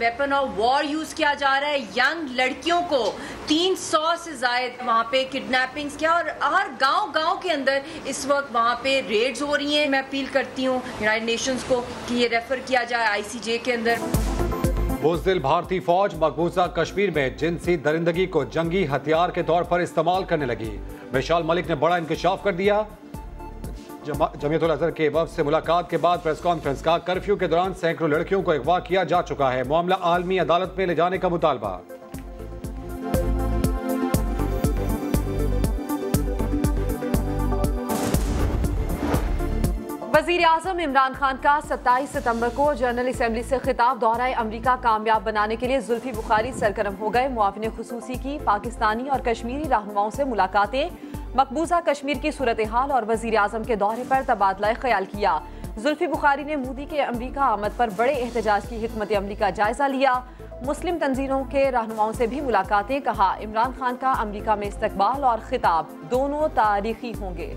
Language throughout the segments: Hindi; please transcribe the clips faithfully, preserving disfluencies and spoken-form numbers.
वेपन ऑफ वॉर यूज किया जा रहा है। यंग लड़कियों को तीन सौ से ज्यादा वहाँ पे किडनैपिंग्स किया और हर गांव गांव के अंदर इस वक्त वहाँ पे रेड्स हो रही हैं। मैं अपील करती हूँ यूनाइटेड नेशंस को कि ये रेफर किया जाए आईसीजे के अंदर। बुज़दिल भारतीय फौज मकबूजा कश्मीर में जिनसी दरिंदगी को जंगी हथियार के तौर पर इस्तेमाल करने लगी। विशाल मलिक ने बड़ा इंकशाफ कर दिया। जमीयतुल अज़हर के वफ़द से मुलाकात के बाद प्रेस कॉन्फ्रेंस का कर्फ्यू के दौरान सैकड़ों लड़कियों को अगवा किया जा चुका है। मामला आलमी अदालत में ले जाने का मुतालबा। वज़ीर आज़म इमरान खान का सत्ताईस सितंबर को जनरल असम्बली से खिताब दोहराए अमरीका कामयाब बनाने के लिए जुल्फी बुखारी सरगर्म हो गए। मुआविन खुसूसी की पाकिस्तानी और कश्मीरी रहनुमाओं से मुलाकातें, मकबूजा कश्मीर की सूरत हाल और वज़ीर आज़म के दौरे पर तबादला ख्याल किया। जुल्फी बुखारी ने मोदी के अमरीका आमद पर बड़े एहतजाज की हिकमत अमली का जायजा लिया। मुस्लिम तंजीमों के रहनुमाओं से भी मुलाकातें, कहा इमरान खान का अमरीका में इस्तकबाल और खिताब दोनों तारीखी होंगे।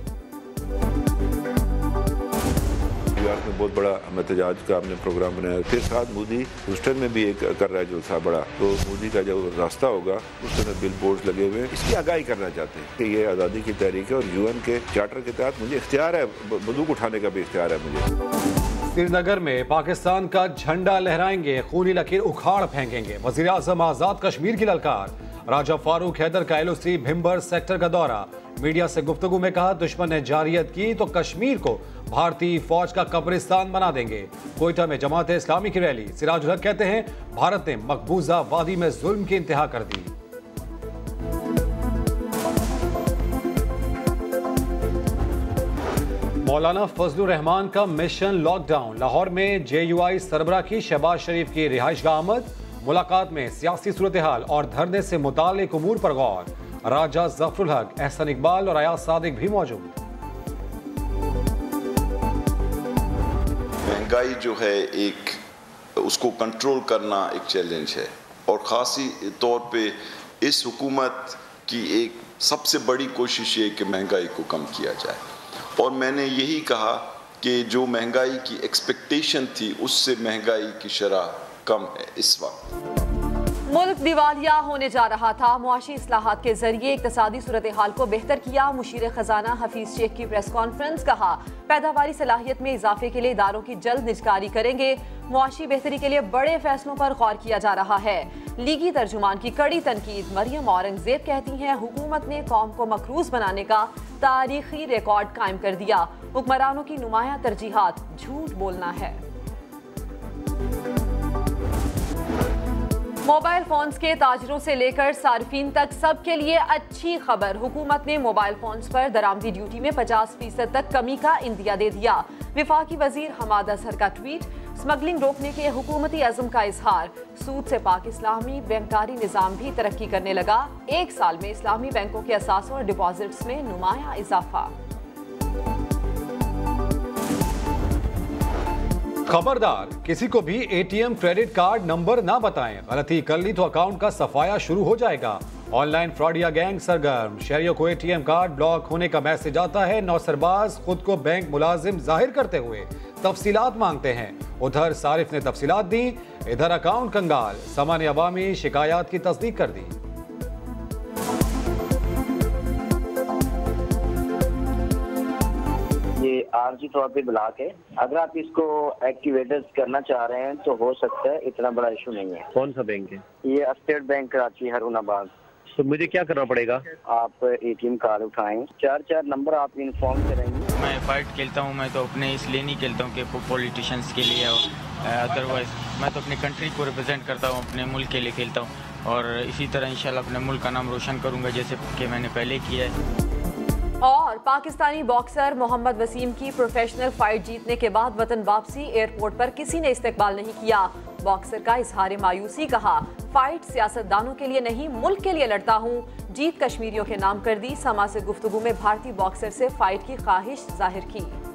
न्यूयॉर्क में बहुत बड़ा एहतजाज का हमने प्रोग्राम बनाया। फिर साथ मोदी ह्यूस्टन में भी एक कर रहा है जुलसा बड़ा, तो मोदी का जो रास्ता होगा उसमें बिल बोर्ड लगे हुए हैं। इसकी आगाही करना चाहते हैं कि ये आज़ादी की तहरीक है और यूएन के चार्टर के तहत मुझे इख्तियार है, बंदूक उठाने का भी इख्तियार है मुझे। श्रीनगर में पाकिस्तान का झंडा लहराएंगे, खूनी लकीर उखाड़ फेंकेंगे। वज़ीर आज़म आज़ाद कश्मीर की ललकार। राजा फारूक हैदर का एलओसी भिम्बर सेक्टर का दौरा। मीडिया से गुफ्तगू में कहा दुश्मन ने जारियत की तो कश्मीर को भारतीय फौज का कब्रिस्तान बना देंगे। कोयटा में जमात इस्लामी की रैली। सिराजुल हक कहते हैं भारत ने मकबूजा वादी में जुल्म की इंतहा कर दी। मौलाना फजलुर रहमान का मिशन लॉकडाउन। लाहौर में जेयूआई सरबराह की शहबाज शरीफ की रिहाइशगाह आमद। मुलाकात में सियासी सूरत हाल और धरने से मुताल्लिक उमूर पर गौर। राजा जफरुल हक, एहसन इकबाल और अयाज सादिक भी मौजूद। महंगाई जो है एक उसको कंट्रोल करना एक चैलेंज है और ख़ासी तौर पे इस हुकूमत की एक सबसे बड़ी कोशिश ये कि महंगाई को कम किया जाए। और मैंने यही कहा कि जो महंगाई की एक्सपेक्टेशन थी उससे महंगाई की शरह कम है इस वक्त। मुल्क दिवालिया होने जा रहा था। मुआशी इस्लाहात के जरिए इक्तसादी सूरत हाल को बेहतर किया। मुशीर खजाना हफीज शेख की प्रेस कॉन्फ्रेंस, कहा पैदावारी सलाहियत में इजाफे के लिए इदारों की जल्द निजकारी करेंगे। मुआशी बेहतरी के लिए बड़े फैसलों पर गौर किया जा रहा है। लीगी तर्जुमान की कड़ी तनकीद। मरियम औरंगजेब कहती हैं हुकूमत ने कौम को मकरूज बनाने का तारीखी रिकॉर्ड कायम कर दिया। हुक्मरानों की नुमाया तरजीहात झूठ बोलना है। मोबाइल फोन्स के ताजरों से लेकर सार्फिन तक सबके लिए अच्छी खबर। हुकूमत ने मोबाइल फोन्स पर दरामदी ड्यूटी में पचास फीसद तक कमी का इंदिया दे दिया। विफाकी वजीर हमाद अजहर का ट्वीट। स्मगलिंग रोकने के हुकूमती अज़्म का इजहार। सूद से पाक इस्लामी बैंकारी निज़ाम भी तरक्की करने लगा। एक साल में इस्लामी बैंकों के असासों और डिपॉजिट्स में नुमाया इजाफा। खबरदार, किसी को भी एटीएम क्रेडिट कार्ड नंबर ना बताएं। गलती कर ली तो अकाउंट का सफाया शुरू हो जाएगा। ऑनलाइन फ्रॉडिया गैंग सरगर्म। शहरियों को एटीएम कार्ड ब्लॉक होने का मैसेज आता है। नौसरबाज खुद को बैंक मुलाजिम जाहिर करते हुए तफसीलात मांगते हैं। उधर सारिफ ने तफसीलात दी, इधर अकाउंट कंगाल। समा ने अवामी शिकायत की तस्दीक कर दी। आरजी तौर पे ब्लॉक है। अगर आप इसको एक्टिवेट करना चाह रहे हैं तो हो सकता है, इतना बड़ा इशू नहीं है। कौन सा बैंक है? ये स्टेट बैंक कराची हरुणाबाद। तो मुझे क्या करना पड़ेगा? आप एटीएम कार्ड उठाएं, चार चार नंबर आप इन्फॉर्म करेंगे। मैं फाइट खेलता हूँ, मैं तो अपने इसलिए नहीं खेलता हूँ कि पॉलिटिशियंस के लिए, अदरवाइज मैं तो अपनी कंट्री को रिप्रेजेंट करता हूँ, अपने मुल्क के लिए खेलता हूँ और इसी तरह इंशाल्लाह अपने मुल्क का नाम रोशन करूँगा जैसे कि मैंने पहले किया है। और पाकिस्तानी बॉक्सर मोहम्मद वसीम की प्रोफेशनल फाइट जीतने के बाद वतन वापसी। एयरपोर्ट पर किसी ने इस्तकबाल नहीं किया। बॉक्सर का इजहार मायूसी, कहा फाइट सियासतदानों के लिए नहीं मुल्क के लिए लड़ता हूँ। जीत कश्मीरियों के नाम कर दी। समा से गुफ्तगू में भारतीय बॉक्सर से फाइट की ख्वाहिश जाहिर की।